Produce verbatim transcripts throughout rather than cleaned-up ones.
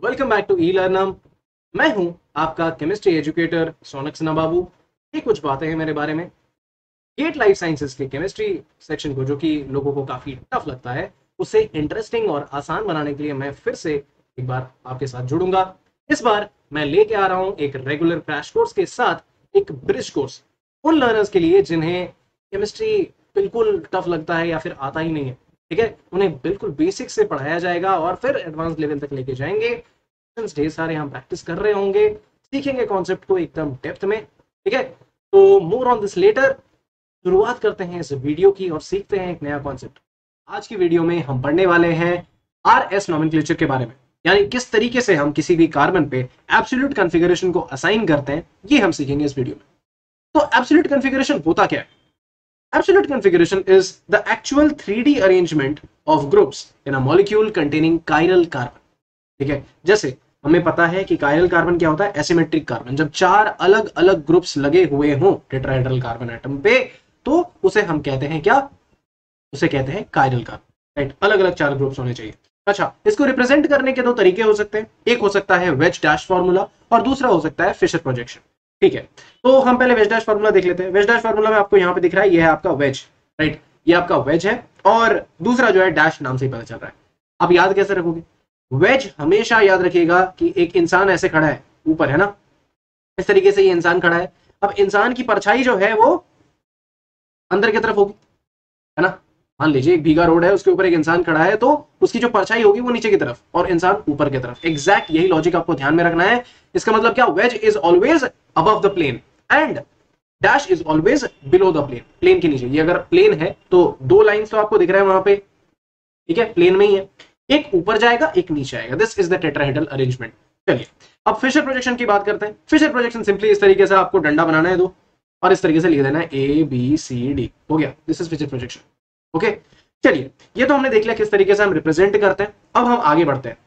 Welcome back to E लर्नम। मैं हूं आपका केमिस्ट्री एजुकेटर सोनक सिन्हा बाबू। ये कुछ बातें हैं मेरे बारे में। गेट लाइफ साइंसेज के केमिस्ट्री सेक्शन को, जो कि लोगों को काफी टफ लगता है, उसे इंटरेस्टिंग और आसान बनाने के लिए मैं फिर से एक बार आपके साथ जुड़ूंगा। इस बार मैं लेके आ रहा हूं एक रेगुलर क्रैश कोर्स के साथ एक ब्रिज कोर्स उन लर्नर्स के लिए जिन्हें केमिस्ट्री बिल्कुल टफ लगता है या फिर आता ही नहीं है। ठीक है, उन्हें बिल्कुल बेसिक से पढ़ाया जाएगा और फिर एडवांस लेवल तक लेके जाएंगे। ढेर सारे हम प्रैक्टिस कर रहे होंगे, सीखेंगे कॉन्सेप्ट को एकदम डेप्थ में। ठीक है, तो मोर ऑन दिस लेटर। शुरुआत करते हैं इस वीडियो की और सीखते हैं एक नया कॉन्सेप्ट। आज की वीडियो में हम पढ़ने वाले हैं आर एस नॉमेनक्लेचर के बारे में, यानी किस तरीके से हम किसी भी कार्बन पे एब्सोल्यूट कॉन्फ़िगरेशन को असाइन करते हैं, ये हम सीखेंगे इस वीडियो में। तो एब्सोल्यूट कॉन्फ़िगरेशन होता क्या है? Absolute configuration is the actual three D arrangement of groups in a molecule containing chiral carbon। ठीक है, जैसे हमें पता है कि कायरल कार्बन क्या होता है? Asymmetric carbon. जब चार अलग अलग ग्रुप्स लगे हुए हों टेट्राहेड्रल कार्बन एटम पे, तो उसे हम कहते हैं क्या? उसे कहते हैं कायरल कार्बन। राइट, अलग अलग चार ग्रुप्स होने चाहिए। अच्छा, इसको रिप्रेजेंट करने के दो तरीके हो सकते हैं। एक हो सकता है वेज डैश फॉर्मूला और दूसरा हो सकता है फिशर प्रोजेक्शन। ठीक है, तो हम पहले वेज डैश फार्मूला देख लेते हैं। वेज डैश फार्मूला में आपको यहाँ पे दिख रहा है, ये है आपका वेज। राइट, ये आपका वेज है और दूसरा जो है डैश नाम से ही पता चल रहा है। अब याद कैसे रखोगे? वेज हमेशा याद रखिएगा कि एक इंसान ऐसे खड़ा है, ऊपर है ना, इस तरीके से ये इंसान खड़ा है। अब इंसान की परछाई जो है वो अंदर की तरफ होगी, है ना। मान लीजिए एक भीगा रोड है, उसके ऊपर एक इंसान खड़ा है, तो उसकी जो परछाई होगी वो नीचे की तरफ और इंसान ऊपर की तरफ। एग्जैक्ट यही लॉजिक आपको ध्यान में रखना है। इसका मतलब क्या? Wedge is always above the plane and dash is always below the plane. Plane के नीचे। ये अगर प्लेन है तो दो लाइंस तो आपको दिख रहा है वहां पे, ठीक है, प्लेन में ही है। एक ऊपर जाएगा, एक नीचे आएगा। This is the tetrahedral arrangement. चलिए अब फिशर प्रोजेक्शन की बात करते हैं। फिशर प्रोजेक्शन सिंपली इस तरीके से आपको डंडा बनाना है दो और इस तरीके से लिख देना है ए बी सी डी। हो गया, this is Fischer projection. Okay, चलिए ये तो हमने देख लिया किस तरीके से हम रिप्रेजेंट करते हैं। अब हम आगे बढ़ते हैं।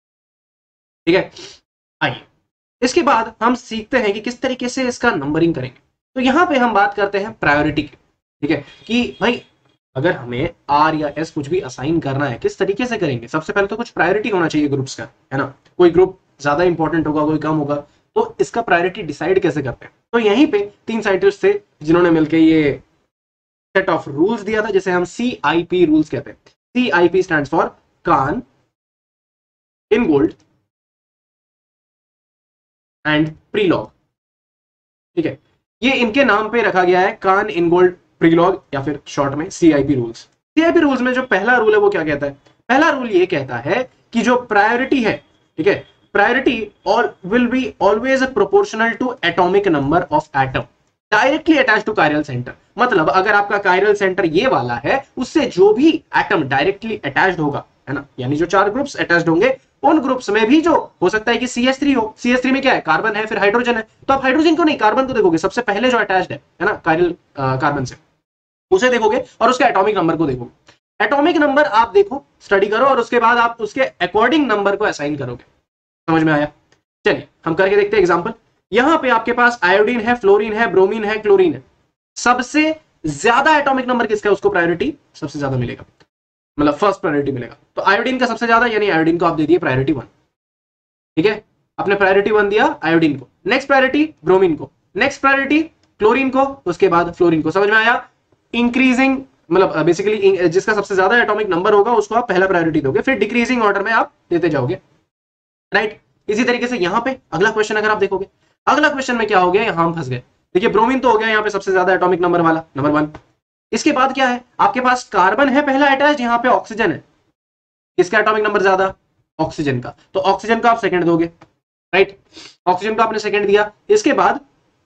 ठीक है, आइए इसके बाद हम सीखते हैं कि किस तरीके से इसका नंबरिंग करेंगे। तो यहां पे हम बात करते हैं प्रायोरिटी की। ठीक है, कि भाई अगर हमें आर या एस कुछ भी असाइन करना है, किस तरीके से करेंगे? सबसे पहले तो कुछ प्रायोरिटी होना चाहिए ग्रुप्स का, है ना। कोई ग्रुप ज्यादा इंपॉर्टेंट होगा, कोई कम होगा, तो इसका प्रायोरिटी डिसाइड कैसे करते हैं? तो यहीं पे तीन साइंटिस्ट थे जिन्होंने मिलकर ये सेट ऑफ रूल्स दिया था, जिसे हम सी आई पी रूल्स कहते हैं। C I P stands for Cahn, Ingold and Prelog. ठीक है, ये इनके नाम पे रखा गया है, कान, इनगोल्ड, प्रीलॉग, या फिर शॉर्ट में सीआईपी रूल्स। सीआईपी रूल्स में जो पहला रूल है वो क्या कहता है? पहला रूल ये कहता है कि जो प्रायोरिटी है, ठीक है, priority all will be always proportional to atomic number of atom directly attach to chiral centre. मतलब अगर आपका कायरल सेंटर ये वाला है, उससे जो भी एटम डायरेक्टली अटैच्ड होगा, है ना, यानी जो चार ग्रुप्स अटैच्ड होंगे, उन ग्रुप्स में भी जो हो सकता है कि सी एच थ्री हो। सी एच थ्री में क्या है? कार्बन है, फिर हाइड्रोजन है। तो आप हाइड्रोजन को नहीं, कार्बन को देखोगे, सबसे पहले जो अटैच्ड है, है ना, कायरल कार्बन से, उसे देखोगे और उसके एटॉमिक नंबर को देखोगे। एटॉमिक नंबर आप देखो, स्टडी करो और उसके बाद आप उसके अकॉर्डिंग नंबर को असाइन करोगे। समझ में आया? चलिए हम करके देखते हैं एग्जाम्पल। यहां पे आपके पास आयोडीन है, फ्लोरीन है, ब्रोमीन है, क्लोरीन है। सबसे ज्यादा एटॉमिक नंबर किसका है? उसको प्रायोरिटी सबसे ज्यादा मिलेगा, मतलब फर्स्ट प्रायोरिटी मिलेगा। तो आयोडीन का सबसे ज्यादा, यानी आयोडीन को आप दे दिए प्रायोरिटी वन। ठीक है, आपने प्रायोरिटी वन दिया आयोडीन को। नेक्स्ट प्रायोरिटी ब्रोमीन को, नेक्स्ट प्रायोरिटी क्लोरीन को, उसके बाद फ्लोरीन को। समझ में आया? इंक्रीजिंग, मतलब बेसिकली जिसका सबसे ज्यादा एटॉमिक नंबर होगा उसको आप पहला प्रायोरिटी दोगे, फिर डिक्रीजिंग ऑर्डर में आप देते जाओगे। राइट, इसी तरीके से यहां पे अगला क्वेश्चन अगर आप देखोगे, अगला क्वेश्चन में क्या हो गया? यहां हम फंस गए। देखिए ब्रोमीन तो हो गया यहाँ पे सबसे ज्यादा एटॉमिक नंबर वाला, नंबर वन। इसके बाद क्या है? आपके पास कार्बन है पहला अटैच, यहाँ पे ऑक्सीजन है। किसका एटॉमिक नंबर ज्यादा? ऑक्सीजन का। तो ऑक्सीजन का आप सेकंड दोगे। राइट, ऑक्सीजन का आपने सेकंड दिया। इसके बाद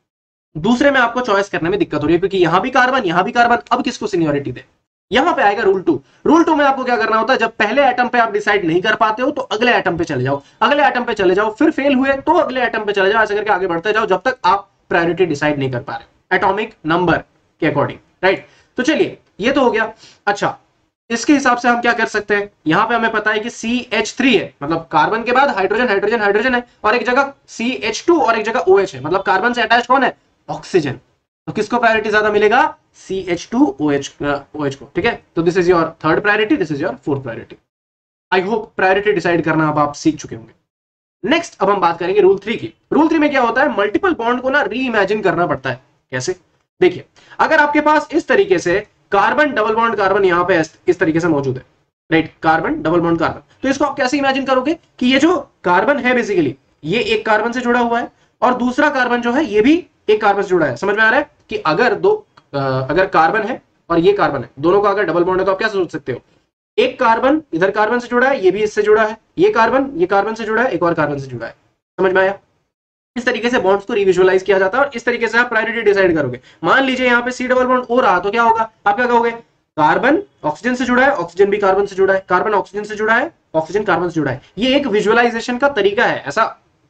दूसरे में आपको चॉइस करने में दिक्कत हो रही है, क्योंकि यहां भी कार्बन, यहां भी कार्बन। अब किसको सीनियरिटी दे? यहां पे आएगा रूल टू। रूल टू में आपको क्या करना होता है? जब पहले एटम पे आप डिसाइड नहीं कर पाते हो तो अगले एटम पे चले जाओ, अगले एटम पे चले जाओ, फिर फेल हुए तो अगले एटम पे चले जाओ, ऐसे करके आगे बढ़ते जाओ जब तक आप प्रायोरिटी डिसाइड नहीं कर पा रहे एटॉमिक नंबर के अकॉर्डिंग। राइट, तो चलिए ये तो हो गया। अच्छा, इसके हिसाब से हम क्या कर सकते हैं? यहां पे हमें पता है कि सी एच थ्री है, मतलब कार्बन के बाद हाइड्रोजन हाइड्रोजन हाइड्रोजन है, और एक जगह सी एच टू और एक जगह ओ एच है, मतलब कार्बन से अटैच कौन है? ऑक्सीजन। तो किसको प्रायोरिटी ज्यादा मिलेगा? C H two O H को। ठीक है, तो this is your third priority, this is your fourth priority. I hope priority decide करना अब आप सीख चुके होंगे। नेक्स्ट अब हम बात करेंगे रूल थ्री की। रूल थ्री में क्या होता है, मल्टीपल बॉन्ड को ना री इमेजिन करना पड़ता है। कैसे, देखिए अगर आपके पास इस तरीके से कार्बन डबल बॉन्ड कार्बन यहां पे इस तरीके से मौजूद है, right, carbon double bond carbon, तो इसको आप कैसे इमेजिन करोगे कि ये जो कार्बन है बेसिकली ये एक कार्बन से जुड़ा हुआ है और दूसरा कार्बन जो है ये भी एक कार्बन से जुड़ा है। समझ में आ रहा है कि अगर दो आ, अगर कार्बन है और ये कार्बन है, दोनों का अगर डबल बॉन्ड है तो आप क्या सोच सकते हो, एक कार्बन इधर कार्बन से जुड़ा है, ये भी इससे जुड़ा है, ये कार्बन ये कार्बन से जुड़ा है, एक और कार्बन से जुड़ा है। समझ में आया? इस तरीके से बॉन्ड्स को रिविजुअलाइज किया जाता है और इस तरीके से आप प्रायोरिटी डिसाइड करोगे। मान लीजिए यहाँ पे सी डबल बॉन्ड हो रहा तो क्या होगा, आप क्या कहोगे, कार्बन ऑक्सीजन से जुड़ा है, ऑक्सीजन भी कार्बन से जुड़ा है, कार्बन ऑक्सीजन से जुड़ा है, ऑक्सीजन कार्बन से जुड़ा है। ये एक विजुअलाइजेशन का तरीका है, ऐसा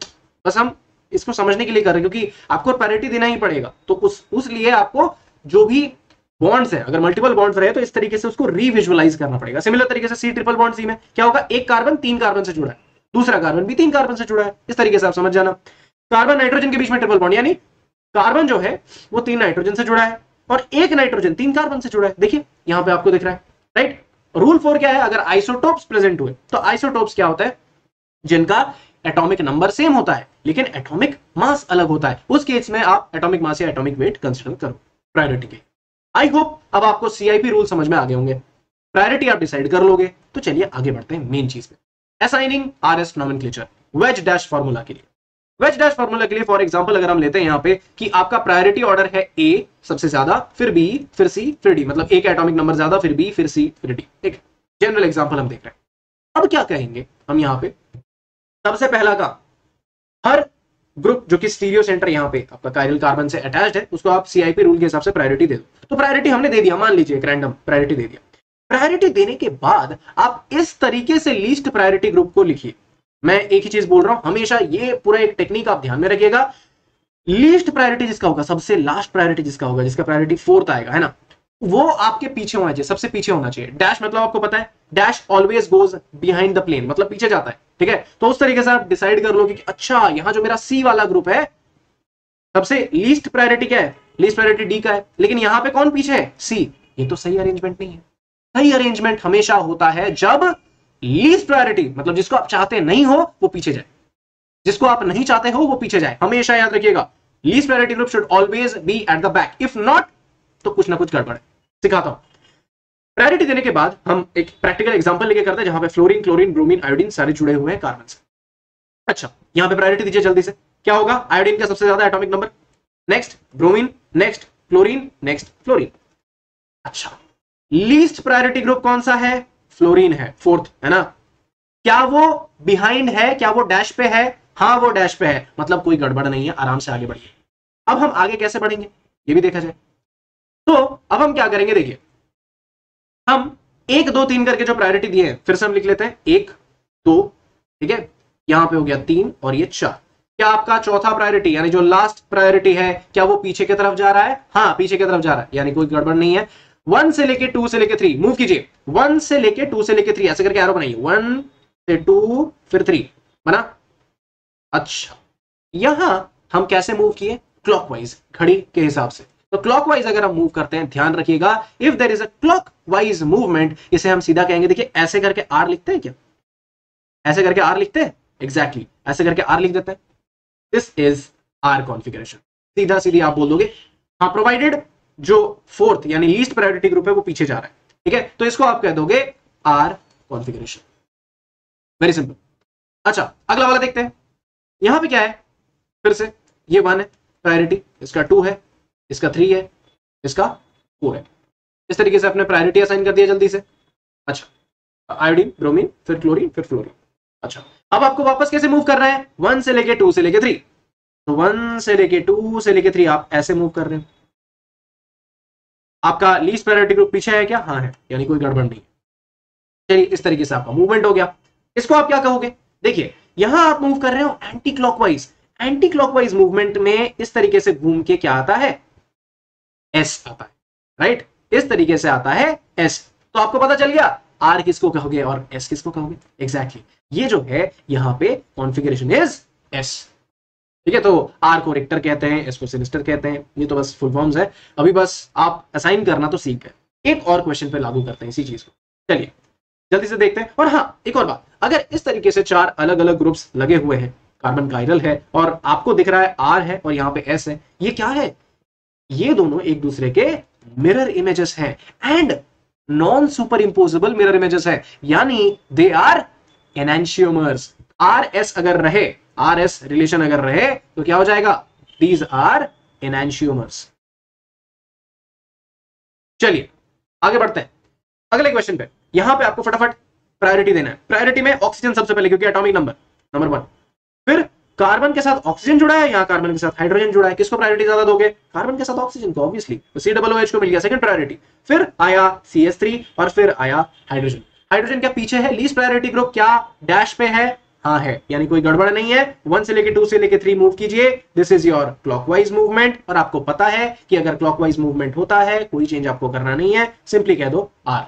बस हम इसको समझने के लिए कर रहे हैं क्योंकि आपको प्रायोरिटी देना ही पड़ेगा। तो उस उस लिए आपको जो भी बॉन्ड्स है, अगर मल्टीपल बॉन्ड्स रहे तो इस तरीके से उसको रीविजुअलाइज करना पड़ेगा। सिमिलर तरीके से सी ट्रिपल बॉन्ड सी में क्या होगा, एक कार्बन तीन कार्बन से जुड़ा है, दूसरा कार्बन भी तीन कार्बन से जुड़ा है। इस तरीके से आप समझ जाना। कार्बन नाइट्रोजन के बीच में ट्रिपल बॉन्ड, यानी कार्बन जो है वो तीन नाइट्रोजन से जुड़ा है और एक नाइट्रोजन तीन कार्बन से जुड़ा है। देखिए यहां पे आपको दिख रहा है, राइट। रूल फोर क्या है, अगर आइसोटोप्स प्रेजेंट हुए तो आइसोटोप्स क्या होता है, जिनका एटॉमिक नंबर सेम होता है लेकिन एटॉमिक मास अलग होता है, उस केस में आप एटॉमिक मास या एटॉमिक वेट कंसीडर करो प्रायोरिटी के। आई होप अब आपको सीआईपी रूल समझ में आ गए होंगे, प्रायोरिटी आप डिसाइड कर लोगे। तो चलिए आगे बढ़ते हैं मेन चीज पे, assigning RS nomenclature wedge dash formula के लिए। वेज डैश फार्मूला के लिए फॉर एग्जांपल अगर हम लेते हैं यहाँ पे कि आपका प्रायोरिटी ऑर्डर है ए सबसे ज्यादा, फिर बी, फिर सी, फिर डी, मतलब ए का एटॉमिक नंबर ज्यादा, फिर बी, फिर सी, फिर डी। एक जनरल एग्जांपल हम देख रहे हैं। अब क्या कहेंगे हम यहाँ पे, सबसे पहला का हर ग्रुप जो कि स्टीरियो सेंटर यहाँ पे आपका कायरल कार्बन से अटैच्ड है उसको आप सीआईपी रूल के हिसाब से प्रायोरिटी दे दो। तो प्रायोरिटी हमने दे दिया, मान लीजिए एक रैंडम प्रायोरिटी दे दिया। प्रायोरिटी देने के बाद आप इस तरीके से लीस्ट प्रायोरिटी ग्रुप को लिखिए। मैं एक ही चीज बोल रहा हूं, हमेशा ये पूरा एक टेक्निक आप ध्यान में रखिएगा। लीस्ट प्रायोरिटी जिसका होगा, सबसे लास्ट प्रायोरिटी जिसका होगा, जिसका प्रायोरिटी फोर्थ आएगा, है ना, वो आपके पीछे होना चाहिए, सबसे पीछे होना चाहिए। डैश मतलब आपको पता है, dash always goes behind the plane, मतलब पीछे जाता है, ठीक है। तो उस तरीके से आप डिसाइड कर लो कि अच्छा यहां जो मेरा सी वाला ग्रुप है सबसे लीस्ट प्रायोरिटी क्या है, लीस्ट प्रायोरिटी डी का है, लेकिन यहां पे कौन पीछे है, सी। ये तो सही अरेंजमेंट नहीं है। सही अरेंजमेंट हमेशा होता है जब लीस्ट प्रायोरिटी मतलब जिसको आप चाहते नहीं हो वो पीछे जाए, जिसको आप नहीं चाहते हो वो पीछे जाए। हमेशा याद रखिएगा, least priority group should always be at the back, if not तो कुछ ना कुछ गड़बड़ है। सिखाता हूं। प्रायोरिटी देने के बाद हम एक प्रैक्टिकल एग्जांपल लेके करते हैं जहां पे फ्लोरीन, क्लोरीन, ब्रोमीन, आयोडीन सारे जुड़े हुए हैं कार्बन से। अच्छा यहां पे प्रायोरिटी दीजिए जल्दी से, क्या होगा, आयोडीन का सबसे ज्यादा atomic number, next bromine, next chlorine, next fluorine. अच्छा लीस्ट प्रायोरिटी ग्रुप कौन सा है, फ्लोरीन है, फोर्थ, है ना। क्या वो बिहाइंड है, क्या वो डैश पे है, हाँ वो डैश पे है, मतलब कोई गड़बड़ नहीं है, आराम से आगे बढ़िए। अब हम आगे कैसे बढ़ेंगे ये भी देखा जाए। तो अब हम क्या करेंगे, देखिए हम एक दो तीन करके जो प्रायोरिटी दिए हैं फिर से हम लिख लेते हैं, एक दो, ठीक है, यहां पे हो गया तीन और ये चार। क्या आपका चौथा प्रायोरिटी यानी जो लास्ट प्रायोरिटी है क्या वो पीछे की तरफ जा रहा है, हाँ पीछे की तरफ जा रहा है, यानी कोई गड़बड़ नहीं है। वन से लेके टू से लेके थ्री मूव कीजिए, वन से लेके टू से लेके थ्री ऐसे करके एरो बनाइए, वन से टू फिर थ्री बना। अच्छा यहां हम कैसे मूव किए, क्लॉकवाइज, घड़ी के हिसाब से। तो क्लॉकवाइज अगर हम मूव करते हैं, ध्यान रखिएगा, if there is a clockwise movement, इसे हम सीधा कहेंगे, देखिए ऐसे करके आर लिखते हैं क्या, ऐसे करके आर लिखते हैं, एग्जैक्टली exactly, ऐसे करके आर लिख देते हैं। This is R configuration. सीधा सीधी आप बोल दोगे, हाँ प्रोवाइडेड जो फोर्थ यानी लीस्ट प्रायोरिटी ग्रुप है वो पीछे जा रहा है, ठीक है, तो इसको आप कह दोगे आर कॉन्फ़िगरेशन। Very simple. अच्छा अगला वाला देखते हैं, यहां पे क्या है, फिर से ये वन है प्रायोरिटी, इसका टू है, इसका थ्री है, इसका फोर है। इस तरीके से अपने प्रायोरिटी असाइन कर दिया जल्दी से। अच्छा आयोडीन, ब्रोमीन, फिर क्लोरीन, फिर फ्लोरीन। अच्छा अब आपको वापस कैसे मूव करना है, वन से लेके टू से लेके थ्री, तो वन से लेके टू से लेके थ्री आप ऐसे मूव कर रहे हैं। आपका लीस्ट प्रायोरिटी ग्रुप पीछे है क्या, हाँ है, यानी कोई गड़बड़ नहीं। चलिए इस तरीके से आपका मूवमेंट हो गया। इसको आप क्या कहोगे, देखिए यहां आप मूव कर रहे हो anti clockwise. Anti clockwise movement में इस तरीके से घूम के क्या आता है, एस आता है, राइट, इस तरीके से आता है एस। तो आपको पता चल गया आर किसको कहोगे और एस किसको कहोगे, एग्जैक्टली exactly. ये जो है यहां पे कॉन्फ़िगरेशन इज एस, ठीक है। तो आर को रिक्टर कहते हैं, एस को सिनिस्टर कहते हैं, ये तो बस फुल फॉर्म्स है, अभी बस आप असाइन करना तो सीख गए। एक और क्वेश्चन पे लागू करते हैं इसी चीज को, चलिए जल्दी से देखते हैं। और हाँ एक और बात, अगर इस तरीके से चार अलग अलग ग्रुप्स लगे हुए हैं कार्बन कायरल है और आपको दिख रहा है आर है और यहां पे एस है। ये क्या है? ये दोनों एक दूसरे के मिरर इमेजेस हैं and non superimposable mirror images है, यानी they are enantiomers. R S अगर रहे, आर एस रिलेशन अगर रहे तो क्या हो जाएगा? These are enantiomers. चलिए आगे बढ़ते हैं अगले क्वेश्चन पे। यहां पे आपको फटाफट प्रायोरिटी देना है। प्रायोरिटी में ऑक्सीजन सबसे पहले, क्योंकि एटॉमिक नंबर नंबर वन। फिर कार्बन के साथ ऑक्सीजन जुड़ा है, यहां कार्बन के साथ हाइड्रोजन जुड़ा है, किसको प्रायोरिटी ज्यादा दोगे? कार्बन के साथ ऑक्सीजन को, ऑब्वियसली। तो सी डबल ओ एच को मिल गया सेकंड प्रायोरिटी। फिर आया सी एच थ्री और फिर आया हाइड्रोजन। हाइड्रोजन क्या पीछे है? लीस्ट प्रायोरिटी ग्रुप क्या डैश पे है? हाँ है, यानी कोई गड़बड़ नहीं है। वन से लेके टू से लेके थ्री मूव कीजिए, this is your clockwise movement. और आपको पता है कि अगर क्लॉकवाइज मूवमेंट होता है कोई चेंज आपको करना नहीं है, सिंपली कह दो आर।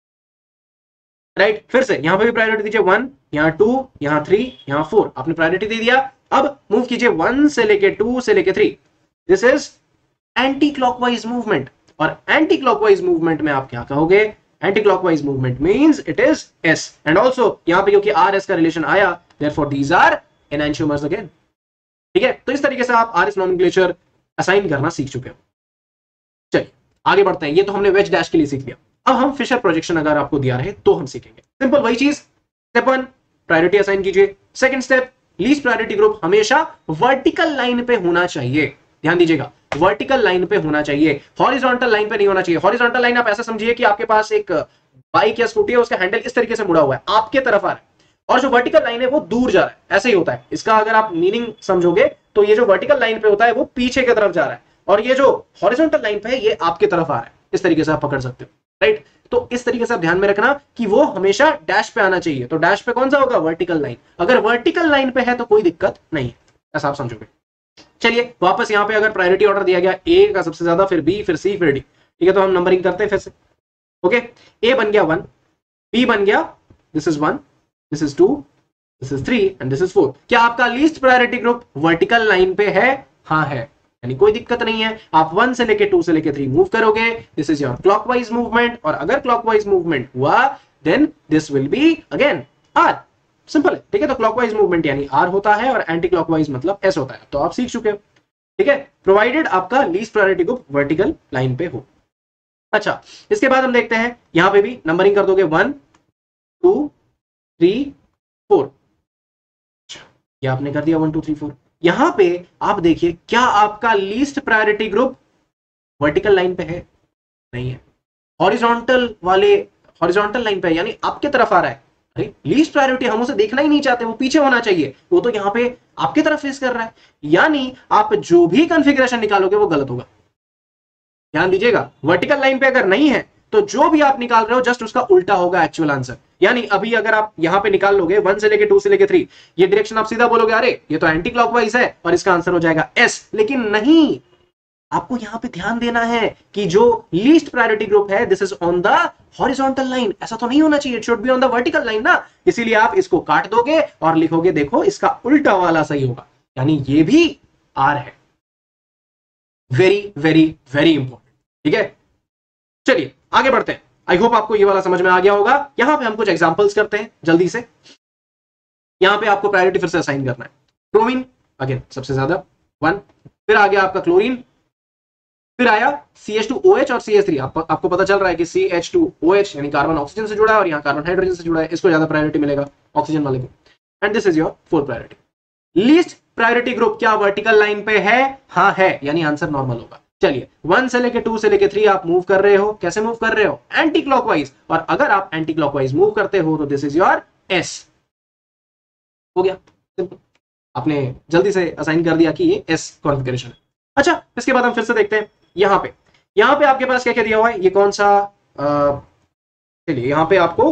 राइट, फिर से यहां पे भी प्रायोरिटी दीजिए, वन, यहां टू, यहां थ्री, यहां फोर, आपने प्रायोरिटी दे दिया। अब मूव कीजिए वन से लेके टू से लेके three, this is anti clockwise movement. और एंटी क्लॉकवाइज मूवमेंट में आप क्या कहोगे? Anti clockwise movement means it is S. And also यहां पे क्योंकि आर एस का रिलेशन आया, therefore these are enantiomers again. ठीक है, तो इस तरीके से आप आर एस नॉमेनक्लेचर असाइन करना सीख चुके हो। चलिए आगे बढ़ते हैं। ये तो हमने वेज डैश के लिए सीख लिया। अब हम फिशर प्रोजेक्शन अगर आपको दिया रहे तो हम सीखेंगे। सिंपल वही चीज, स्टेप वन प्रायोरिटी असाइन कीजिए। Second step, least priority group हमेशा वर्टिकल लाइन पे होना चाहिए। ध्यान दीजिएगा, वर्टिकल लाइन पे होना चाहिए, हॉरिजॉन्टल लाइन पे नहीं होना चाहिए। हॉरिजॉन्टल लाइन आप ऐसा समझिए कि आपके पास एक बाइक या स्कूटी है, उसका हैंडल इस तरीके से मुड़ा हुआ है, आपके तरफ आ रहा है, और जो वर्टिकल लाइन है वो दूर जा रहा है। ऐसे ही होता है। इसका अगर आप मीनिंग समझोगे तो ये जो वर्टिकल लाइन पे होता है वो पीछे की तरफ जा रहा है, और ये जो हॉरिजॉन्टल लाइन पे है ये आपके तरफ आ रहा है। इस तरीके से आप पकड़ सकते हो। राइट, तो इस तरीके से आप ध्यान में रखना कि वो हमेशा डैश पे आना चाहिए। तो डैश पे कौन सा होगा? Vertical line. अगर वर्टिकल लाइन पे है तो कोई दिक्कत नहीं, ऐसा आप समझोगे। चलिए वापस यहां पे अगर प्रायोरिटी ऑर्डर दिया गया ए का सबसे ज्यादा, फिर बी, फिर सी, फिर डी, ठीक है, तो हम नंबरिंग करते हैं फिर से। ओके, ए बन गया वन, बी बन गया, this is one, this is two, this is three and this is four. क्या आपका least priority group vertical line पे है? हाँ है, यानी कोई दिक्कत नहीं है। आप वन से लेके टू से लेके थ्री मूव करोगे, this is your clockwise movement. और अगर क्लॉकवाइज मूवमेंट हुआ then this will be again R. Simple है, ठीक है। तो क्लॉकवाइज मूवमेंट यानी आर होता है और एंटी क्लॉकवाइज मतलब एस होता है। तो आप सीख चुके हो, ठीक है, प्रोवाइडेड आपका least priority group vertical line पे हो। अच्छा, इसके बाद हम देखते हैं यहां पे भी नंबरिंग कर दोगे, वन, टू, थ्री, फोर। ये आपने कर दिया वन, टू, थ्री, फोर। यहां पे आप देखिए, क्या आपका least priority group vertical line पे है? नहीं है, हॉरिजॉन्टल वाले हॉरिजॉन्टल लाइन पे है, यानी आपके तरफ आ रहा है। अरे लीस्ट प्रायोरिटी हम उसे देखना ही नहीं चाहते, वो पीछे होना चाहिए, वो तो यहां पे आपके तरफ फेस कर रहा है। यानी आप जो भी कॉन्फ़िगरेशन निकालोगे वो गलत होगा। ध्यान दीजिएगा, वर्टिकल लाइन पे अगर नहीं है तो जो भी आप निकाल रहे हो जस्ट उसका उल्टा होगा एक्चुअल आंसर। यानी अभी अगर आप यहां पे निकाल लोगे वन से लेके टू से लेके थ्री, ये डायरेक्शन आप सीधा बोलोगे अरे ये तो एंटी क्लॉकवाइज है और इसका आंसर हो जाएगा एस। लेकिन नहीं, आपको यहां पे ध्यान देना है कि जो लीस्ट प्रायोरिटी ग्रुप है this is on the horizontal line. ऐसा तो नहीं होना चाहिए, it should be on the vertical line ना। इसीलिए आप इसको काट दोगे और लिखोगे देखो इसका उल्टा वाला सही होगा, यानी ये भी आर है। वेरी वेरी वेरी इंपॉर्टेंट, ठीक है। चलिए आगे बढ़ते हैं। आई होप आपको ये वाला समझ में आ गया होगा। यहां पे हम कुछ एग्जांपल्स करते हैं जल्दी से। यहां पे आपको प्रायोरिटी फिर से असाइन करना है। क्लोरीन अगेन सबसे ज्यादा वन, फिर आ गया आपका क्लोरीन, फिर आया C H two O H और सी एच थ्री। आप, आपको पता चल रहा है कि C H two O H यानी कार्बन ऑक्सीजन से जुड़ा है और यहाँ कार्बन हाइड्रोजन से जुड़ा है, इसको ज्यादा प्रायोरिटी मिलेगा ऑक्सीजन वाले को। And this is your four priority. Least priority group क्या वर्टिकल लाइन पे है? हाँ है, यानी आंसर नॉर्मल होगा। चलिए वन से लेके टू से लेके थ्री आप मूव कर रहे हो, कैसे मूव कर रहे हो? Anti clockwise. और अगर आप एंटी क्लॉकवाइज मूव करते हो तो दिस इज योर एस। हो गया सिंपल, आपने जल्दी से असाइन कर दिया कि ये एस कॉन्फ़िगरेशन है। अच्छा, इसके बाद हम फिर से देखते हैं यहां पे। यहां पे आपके पास क्या क्या दिया हुआ है? ये कौन सा, चलिए यहां पे आपको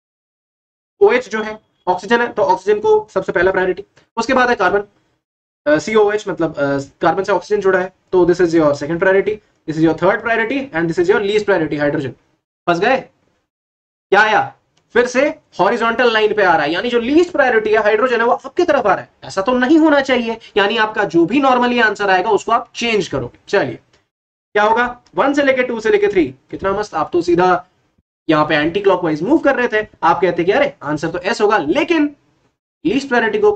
OH जो है ऑक्सीजन है, तो ऑक्सीजन को सबसे पहला प्रायोरिटी। उसके बाद है कार्बन, सी ओ एच मतलब कार्बन से ऑक्सीजन जुड़ा है, तो this is your second priority, this is your third priority and this is your least priority hydrogen. फंस गए? क्या आया? फिर से हॉरिजॉन्टल लाइन पे आ रहा है, यानी जो लीस्ट प्रायोरिटी है हाइड्रोजन है वो आपकी तरफ आ रहा है। ऐसा तो नहीं होना चाहिए, यानी आपका जो भी नॉर्मली आंसर आएगा उसको आप चेंज करोगे। चलिए क्या होगा? वन से लेके टू से लेके थ्री, कितना मस्त, आप तो सीधा यहां पे एंटी क्लॉकवाइज मूव कर रहे थे। आप कहते कि अरे आंसर तो एस होगा, लेकिन लीस्ट प्रायोरिटी ग्रुप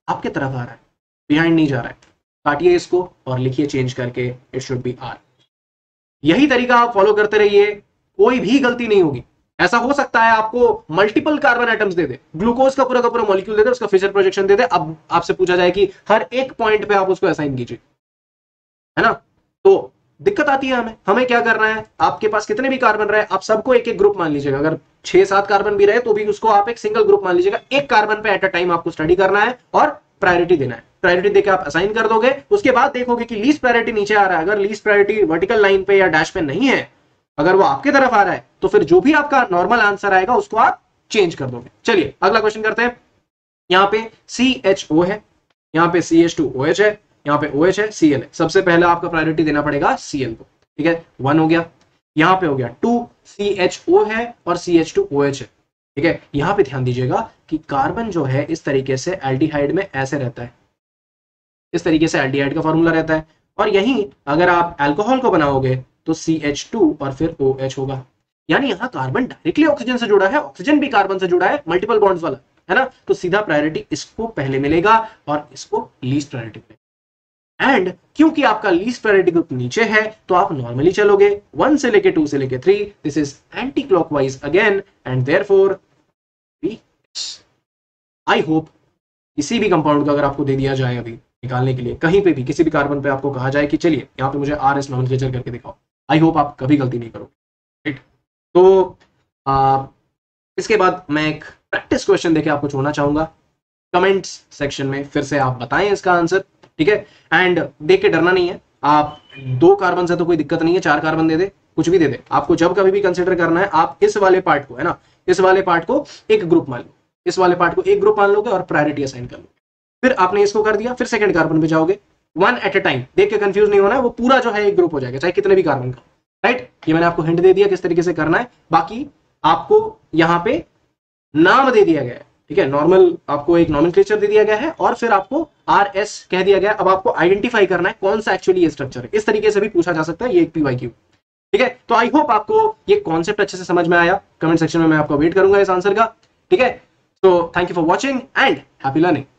आपके तरफ आ रहा है, बिहाइंड नहीं जा रहा है। काटिए इसको और लिखिए चेंज करके, इट शुड बी आर। यही तरीका आप फॉलो करते रहिए, कोई भी गलती नहीं होगी। ऐसा हो सकता है आपको मल्टीपल कार्बन एटम्स दे दे, ग्लूकोज का पूरा का पूरा मॉलिक्यूल दे दे, उसका फिजर प्रोजेक्शन दे दे, अब आपसे पूछा जाए कि हर एक पॉइंट पे आप उसको असाइन कीजिए, है ना? तो दिक्कत आती है हमें। हमें क्या करना है, आपके पास कितने भी कार्बन रहे आप सबको एक एक ग्रुप मान लीजिएगा। अगर छह सात कार्बन भी रहे तो भी उसको आप एक सिंगल ग्रुप मान लीजिएगा। एक कार्बन पे एट अ टाइम आपको स्टडी करना है और प्रायोरिटी देना है। प्रायोरिटी देकर आप असाइन कर दोगे, उसके बाद देखोगे कि लीस्ट प्रायोरिटी नीचे आ रहा है। अगर लीस्ट प्रायोरिटी वर्टिकल लाइन पे या डैश पे नहीं है, अगर वो आपके तरफ आ रहा है, तो फिर जो भी आपका नॉर्मल आंसर आएगा उसको आप चेंज कर दोगे। चलिए अगला क्वेश्चन करते हैं। यहां पे सी एच ओ है, यहां पे C H two O H है, यहां पे OH है, Cl है। सबसे पहले आपका प्रायोरिटी देना पड़ेगा Cl को, ठीक है? वन हो गया, यहां पे हो गया टू, सी एच ओ है और C H two O H है, ठीक है? यहां पे ध्यान दीजिएगा कि कार्बन जो है इस तरीके से एल्डिहाइड में ऐसे रहता है, इस तरीके से एल्डिहाइड का फॉर्मूला रहता है। और यहीं अगर आप अल्कोहल को बनाओगे तो सी एच टू और फिर OH होगा। यानी यहां कार्बन डायरेक्टली ऑक्सीजन से जुड़ा है, ऑक्सीजन भी कार्बन से जुड़ा है, मल्टीपल बॉन्ड्स वाला, है ना? तो सीधा प्रायोरिटी इसको पहले मिलेगा और इसको लीस्ट प्रायोरिटी मिलेगा। एंड क्योंकि आपका लीस्ट प्रायोरिटी ग्रुप नीचे है तो आप नॉर्मली चलोगे, वन से लेके टू से लेके three, this is anti clockwise again, and therefore B. I hope किसी भी कंपाउंड का अगर आपको दे दिया जाए अभी निकालने के लिए, कहीं पे भी किसी भी कार्बन पे आपको कहा जाए कि चलिए यहाँ पे मुझे आर एस नॉमेनक्लेचर करके दिखाओ, आई होप आप कभी गलती नहीं करोगे, राइट? तो आ, इसके बाद मैं एक प्रैक्टिस क्वेश्चन देके आपको छोड़ना चाहूंगा। कमेंट्स सेक्शन में फिर से आप बताएं इसका आंसर, ठीक है? एंड देख के डरना नहीं है, आप दो कार्बन से तो कोई दिक्कत नहीं है, चार कार्बन दे दे, कुछ भी दे दे, आपको जब कभी भी कंसिडर करना है आप इस वाले पार्ट को, है ना, इस वाले पार्ट को एक ग्रुप मान लो, इस वाले पार्ट को एक ग्रुप मान लोगे और प्रायोरिटी असाइन कर लोगे। फिर आपने इसको कर दिया, फिर सेकंड कार्बन पे जाओगे, वन एट अ टाइम, देख के कंफ्यूज नहीं होना है, वो पूरा जो है एक ग्रुप हो जाएगा चाहे कितने भी कार्बन का, राइट? ये मैंने आपको हिंट दे दिया किस तरीके से करना है। बाकी आपको यहाँ पे नाम दे दिया गया है, ठीक है? नॉर्मल आपको एक नॉमेनक्लेचर दे दिया गया है और फिर आपको आर एस कह दिया गया है। अब आपको आइडेंटिफाई करना है कौन सा एक्चुअली ये स्ट्रक्चर है। इस तरीके से भी पूछा जा सकता है, ये एक पीवाईक्यू, ठीक है? तो आई होप आपको ये कॉन्सेप्ट अच्छे से समझ में आया। कमेंट सेक्शन में मैं आपको वेट करूंगा इस आंसर का, ठीक है? तो thank you for watching and happy learning.